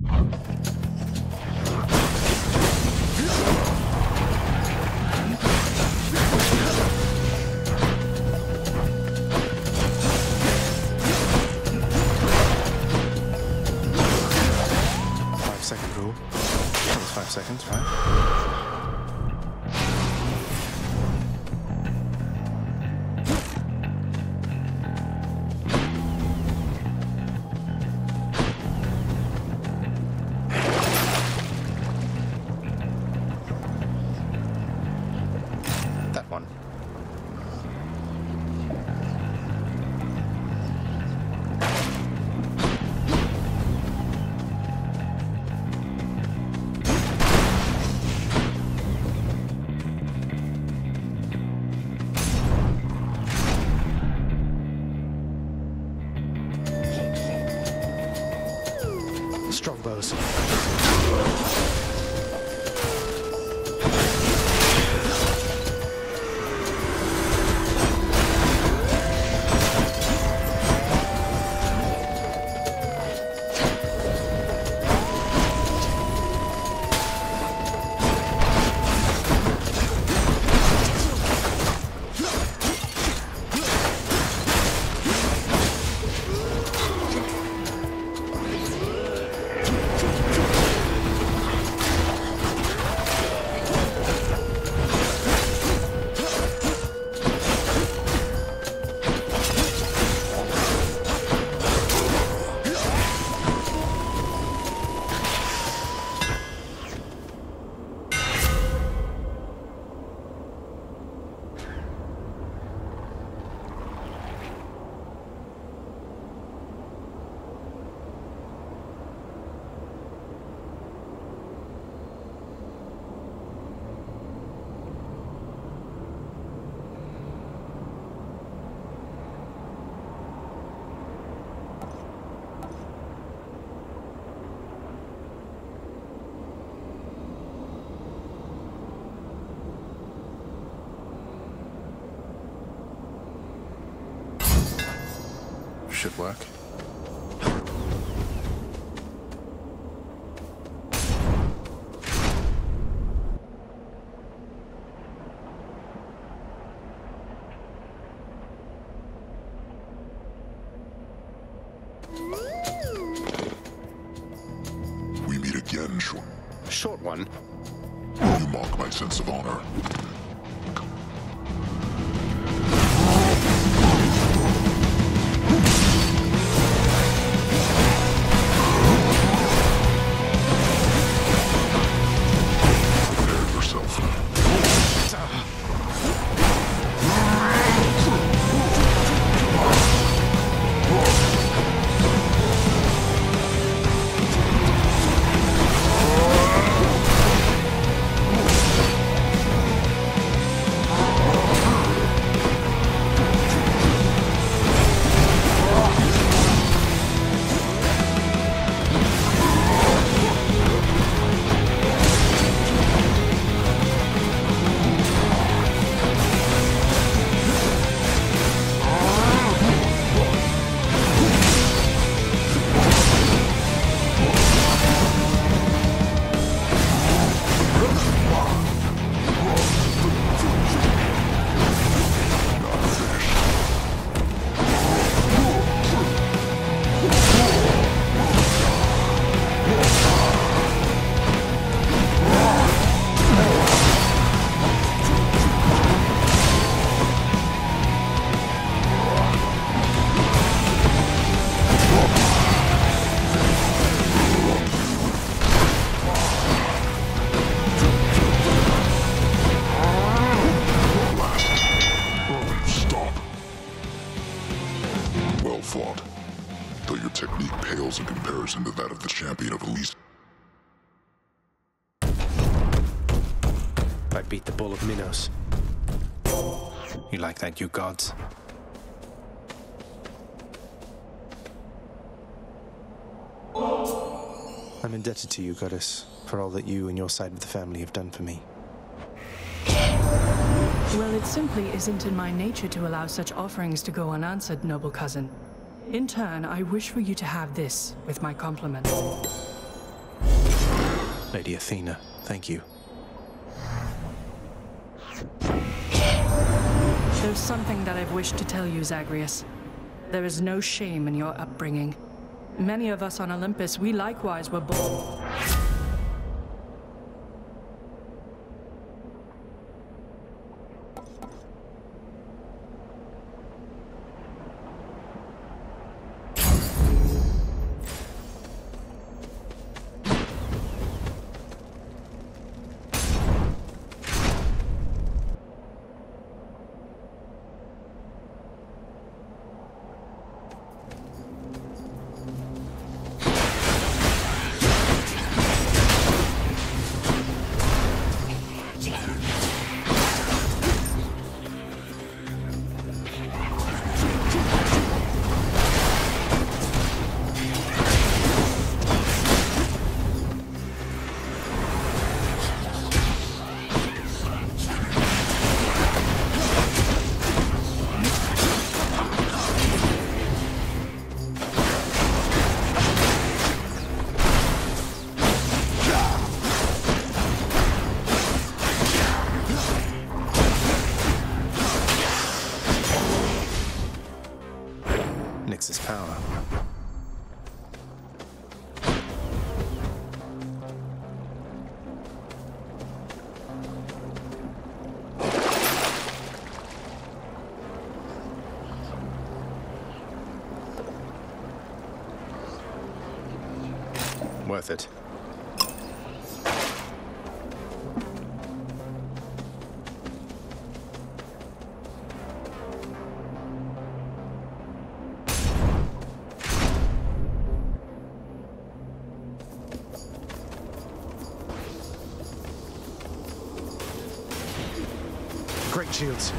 Rule. That was 5 seconds, right? That one. Strongbows. Should work. We meet again, Short. Short one. You mock my sense of honor. Fought, though your technique pales in comparison to that of the champion of Elise. I beat the Bull of Minos. You like that, you gods? I'm indebted to you, goddess, for all that you and your side of the family have done for me. Well, it simply isn't in my nature to allow such offerings to go unanswered, noble cousin. In turn, I wish for you to have this with my compliments. Lady Athena, thank you. There's something that I've wished to tell you, Zagreus. There is no shame in your upbringing. Many of us on Olympus, we likewise were born. Nyx's power. Worth it. Great shields.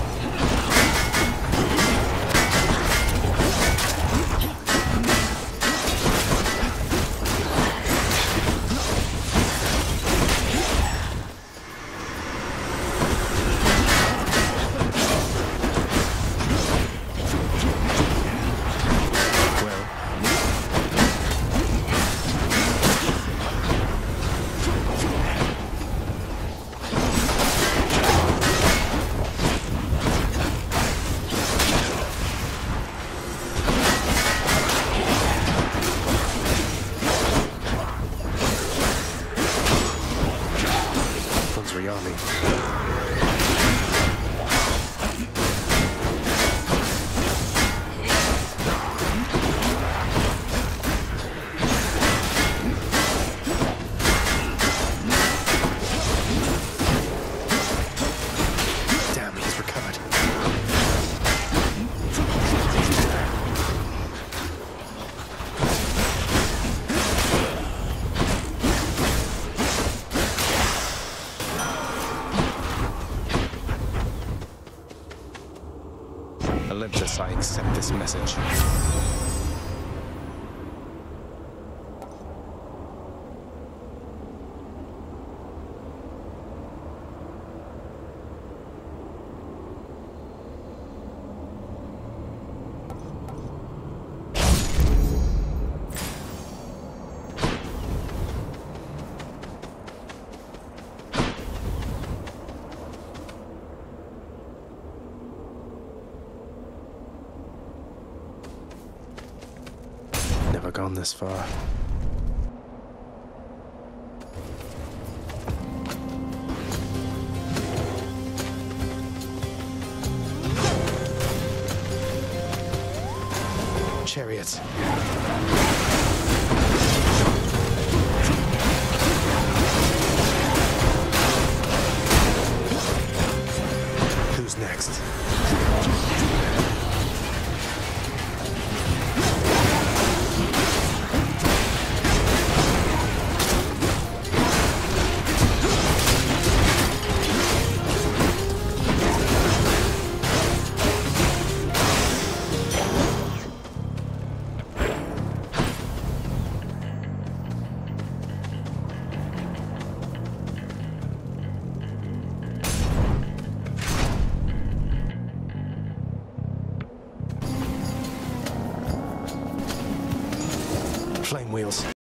Army. Damn, he's recovered. Olympus, I accept this message. Never gone this far. Chariot. Who's next? Flame wheels.